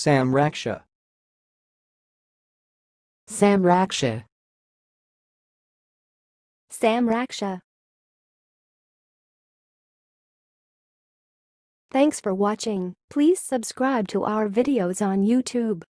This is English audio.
Samraksha. Samraksha. Samraksha. Thanks for watching. Please subscribe to our videos on YouTube.